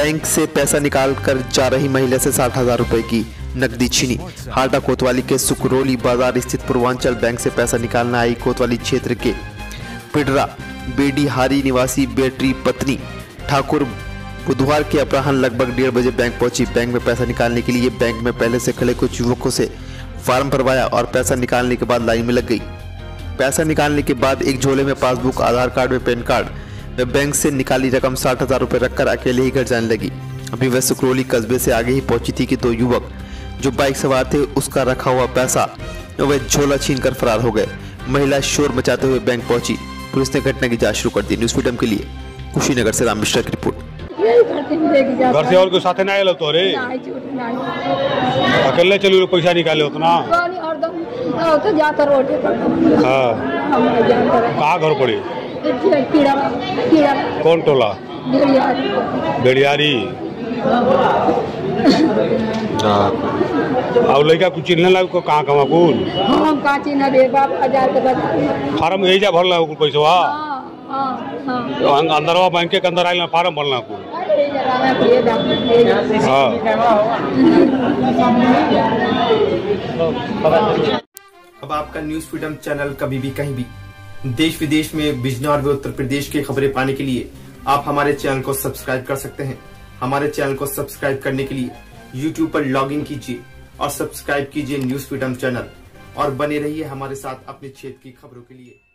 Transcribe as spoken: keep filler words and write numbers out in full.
Bank से पैसा निकाल कर जा रही महिला से साठ हजार रुपए की नकदी छीनी। हाटा कोतवाली के सुकरोली बाजार स्थित पूर्वांचल बैंक से पैसा निकालने आई कोतवाली क्षेत्र के पिडरा बेडीहारी निवासी बेटी पत्नी ठाकुर बुधवार के अपराह्न लगभग डेढ़ बजे बैंक पहुंची। बैंक में पैसा निकालने के लिए बैंक में पहले से खड़े कुछ युवकों से फॉर्म भरवाया और पैसा निकालने के बाद लाइन में लग गई। पैसा निकालने के बाद एक झोले में पासबुक, आधार कार्ड में पैन कार्ड व बैंक से निकाली रकम साठ हजार रुपये रखकर अकेले ही घर जाने लगी। अभी वह सुकरोली कस्बे से आगे ही पहुंची थी कि दो युवक जो बाइक सवार थे उसका रखा हुआ पैसा वह झोला छीनकर फरार हो गए। महिला शोर मचाते हुए बैंक पहुंची। पुलिस ने घटना की जांच शुरू कर दी। न्यूज फ्रीडम के लिए कुशीनगर से राम मिश्रा की रिपोर्ट। घर से और कोई साथ नहीं आए तो रे अकेले चलो पैसा निकाले उतना। हाँ कहाँ घर पड़ी? कौन टोला? बेड़ियारी। और लड़का कुछ चिन्ह लग को कहाँ कहाँ कुल फार्म यही जा भरला कुल पैसा अंदरवा बैंक के अंदर आए फार्म भरना कुल। अब आपका न्यूज फ्रीडम चैनल कभी भी कहीं भी देश विदेश में बिजनौर व उत्तर प्रदेश की खबरें पाने के लिए आप हमारे चैनल को सब्सक्राइब कर सकते हैं। हमारे चैनल को सब्सक्राइब करने के लिए यूट्यूब पर लॉग इन कीजिए और सब्सक्राइब कीजिए न्यूज फ्रीडम चैनल और बने रहिए हमारे साथ अपने क्षेत्र की खबरों के लिए।